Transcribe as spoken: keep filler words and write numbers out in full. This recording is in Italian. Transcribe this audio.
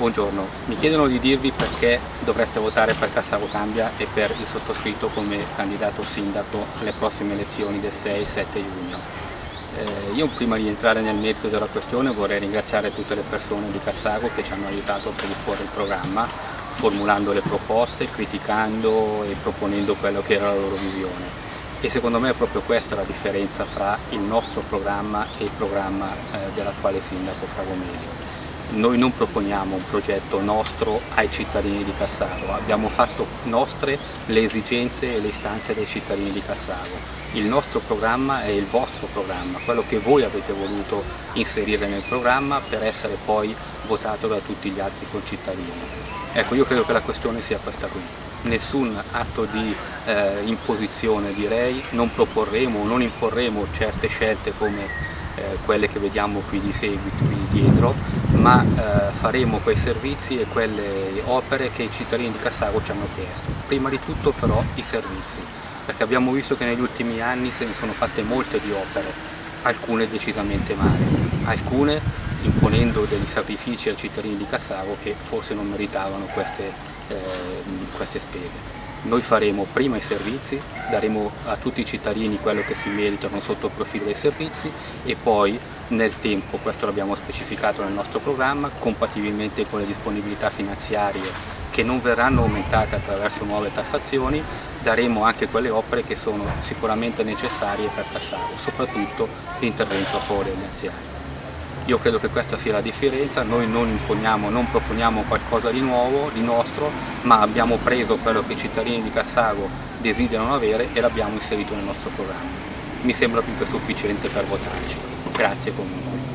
Buongiorno, mi chiedono di dirvi perché dovreste votare per Cassaro Cambia e per il sottoscritto come candidato sindaco alle prossime elezioni del sei sette giugno. Eh, io prima di entrare nel merito della questione vorrei ringraziare tutte le persone di Cassaro che ci hanno aiutato a predisporre il programma, formulando le proposte, criticando e proponendo quello che era la loro visione. E secondo me è proprio questa la differenza fra il nostro programma e il programma eh, dell'attuale sindaco Fragomeli. Noi non proponiamo un progetto nostro ai cittadini di Cassaro, abbiamo fatto nostre le esigenze e le istanze dei cittadini di Cassaro. Il nostro programma è il vostro programma, quello che voi avete voluto inserire nel programma per essere poi votato da tutti gli altri concittadini. Ecco, io credo che la questione sia questa qui. Nessun atto di eh, imposizione, direi, non proporremo, non imporremo certe scelte come eh, quelle che vediamo qui di seguito, qui dietro, ma eh, faremo quei servizi e quelle opere che i cittadini di Cassaro ci hanno chiesto. Prima di tutto però i servizi, perché abbiamo visto che negli ultimi anni se ne sono fatte molte di opere, alcune decisamente male, alcune imponendo degli sacrifici ai cittadini di Cassaro che forse non meritavano queste, eh, queste spese. Noi faremo prima i servizi, daremo a tutti i cittadini quello che si meritano sotto il profilo dei servizi e poi nel tempo, questo l'abbiamo specificato nel nostro programma, compatibilmente con le disponibilità finanziarie che non verranno aumentate attraverso nuove tassazioni, daremo anche quelle opere che sono sicuramente necessarie per Cassaro, soprattutto l'intervento a favore degli anziani. Io credo che questa sia la differenza, noi non imponiamo, non proponiamo qualcosa di nuovo, di nostro, ma abbiamo preso quello che i cittadini di Cassaro desiderano avere e l'abbiamo inserito nel nostro programma. Mi sembra più che sufficiente per votarci. Grazie comunque.